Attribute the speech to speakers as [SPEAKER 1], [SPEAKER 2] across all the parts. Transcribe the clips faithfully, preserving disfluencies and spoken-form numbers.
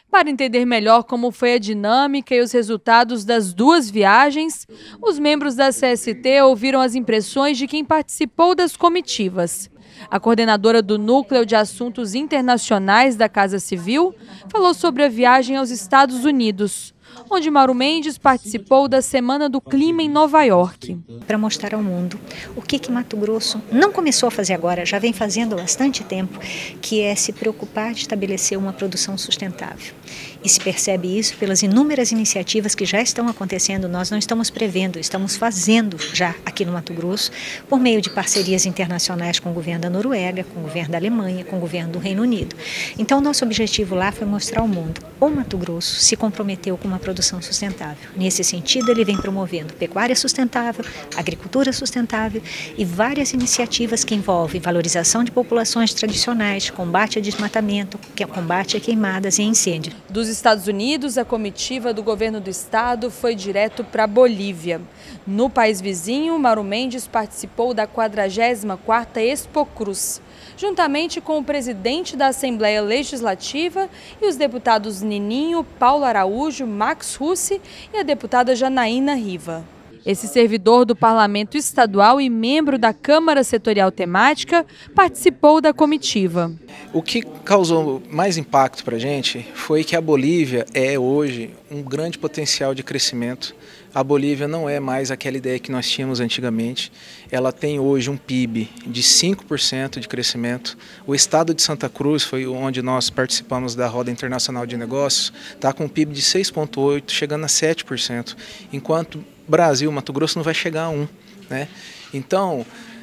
[SPEAKER 1] Para entender melhor como foi a dinâmica e os resultados das duas viagens, os membros da C S T ouviram as impressões de quem participou das comitivas. A coordenadora do Núcleo de Assuntos Internacionais da Casa Civil falou sobre a viagem aos Estados Unidos, onde Mauro Mendes participou da Semana do Clima em Nova York.
[SPEAKER 2] Para mostrar ao mundo o que que Mato Grosso não começou a fazer agora, já vem fazendo há bastante tempo, que é se preocupar de estabelecer uma produção sustentável. E se percebe isso pelas inúmeras iniciativas que já estão acontecendo, nós não estamos prevendo, estamos fazendo já aqui no Mato Grosso, por meio de parcerias internacionais com o governo da Noruega, com o governo da Alemanha, com o governo do Reino Unido. Então, nosso objetivo lá foi mostrar ao mundo o Mato Grosso se comprometeu com uma produção sustentável. Nesse sentido, ele vem promovendo pecuária sustentável, agricultura sustentável e várias iniciativas que envolvem valorização de populações tradicionais, combate a desmatamento, combate a queimadas e incêndio.
[SPEAKER 1] Dos Estados Unidos, a comitiva do governo do estado foi direto para a Bolívia. No país vizinho, Mauro Mendes participou da quadragésima quarta Expo Cruz, juntamente com o presidente da Assembleia Legislativa e os deputados Nininho, Paulo Araújo, Max Russi e a deputada Janaína Riva. Esse servidor do Parlamento Estadual e membro da Câmara Setorial Temática participou da comitiva.
[SPEAKER 3] O que causou mais impacto para a gente foi que a Bolívia é hoje um grande potencial de crescimento. A Bolívia não é mais aquela ideia que nós tínhamos antigamente. Ela tem hoje um P I B de cinco por cento de crescimento. O estado de Santa Cruz, foi onde nós participamos da Roda Internacional de Negócios, está com um P I B de seis vírgula oito por cento, chegando a sete por cento, enquanto Brasil, Mato Grosso não vai chegar a um, né? Então,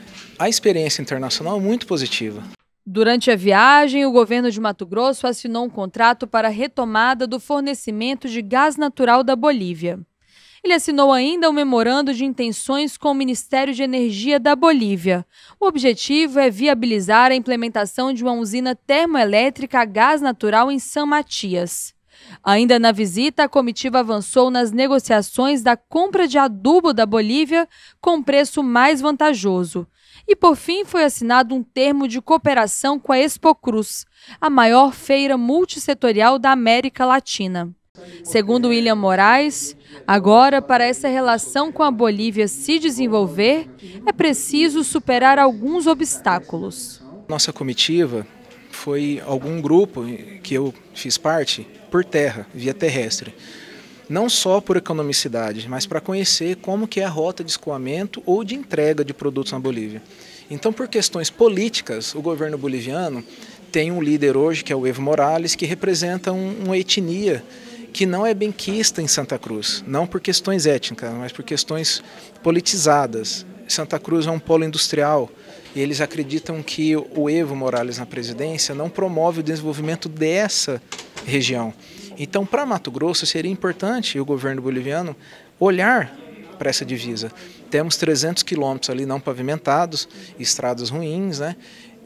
[SPEAKER 3] a experiência internacional é muito positiva.
[SPEAKER 1] Durante a viagem, o governo de Mato Grosso assinou um contrato para a retomada do fornecimento de gás natural da Bolívia. Ele assinou ainda um memorando de intenções com o Ministério de Energia da Bolívia. O objetivo é viabilizar a implementação de uma usina termoelétrica a gás natural em São Matias. Ainda na visita, a comitiva avançou nas negociações da compra de adubo da Bolívia com preço mais vantajoso. E, por fim, foi assinado um termo de cooperação com a Expo Cruz, a maior feira multissetorial da América Latina. Segundo William Moraes, agora, para essa relação com a Bolívia se desenvolver, é preciso superar alguns obstáculos.
[SPEAKER 3] Nossa comitiva foi algum grupo que eu fiz parte por terra, via terrestre. Não só por economicidade, mas para conhecer como que é a rota de escoamento ou de entrega de produtos na Bolívia. Então, por questões políticas, o governo boliviano tem um líder hoje, que é o Evo Morales, que representa um, uma etnia que não é benquista em Santa Cruz, não por questões étnicas, mas por questões politizadas. Santa Cruz é um polo industrial e eles acreditam que o Evo Morales na presidência não promove o desenvolvimento dessa região. Então, para Mato Grosso, seria importante o governo boliviano olhar para essa divisa. Temos trezentos quilômetros ali não pavimentados, estradas ruins, né,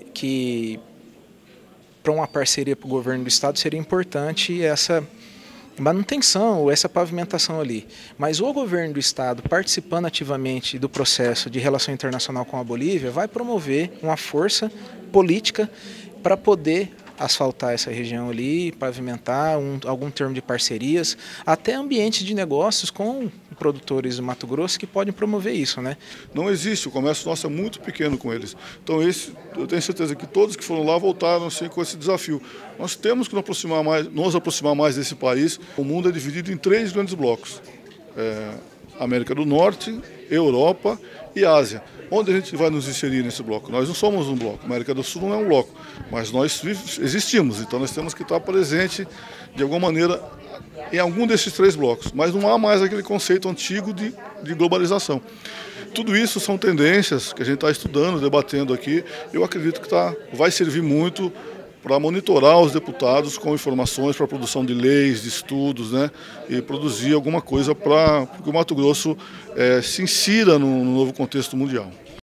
[SPEAKER 3] que para uma parceria para o governo do estado seria importante essa manutenção ou essa pavimentação ali. Mas o governo do estado, participando ativamente do processo de relação internacional com a Bolívia, vai promover uma força política para poder asfaltar essa região ali, pavimentar um, algum termo de parcerias, até ambientes de negócios com produtores do Mato Grosso que podem promover isso, né?
[SPEAKER 4] Não existe, o comércio nosso é muito pequeno com eles. Então esse, eu tenho certeza que todos que foram lá voltaram assim, com esse desafio. Nós temos que nos aproximar mais, nos aproximar mais desse país. O mundo é dividido em três grandes blocos. É, América do Norte, Europa e Ásia. Onde a gente vai nos inserir nesse bloco? Nós não somos um bloco, a América do Sul não é um bloco, mas nós existimos, então nós temos que estar presente de alguma maneira em algum desses três blocos, mas não há mais aquele conceito antigo de, de globalização. Tudo isso são tendências que a gente está estudando, debatendo aqui, eu acredito que tá, vai servir muito para monitorar os deputados com informações para a produção de leis, de estudos, né, e produzir alguma coisa para que o Mato Grosso é, se insira no, no novo contexto mundial.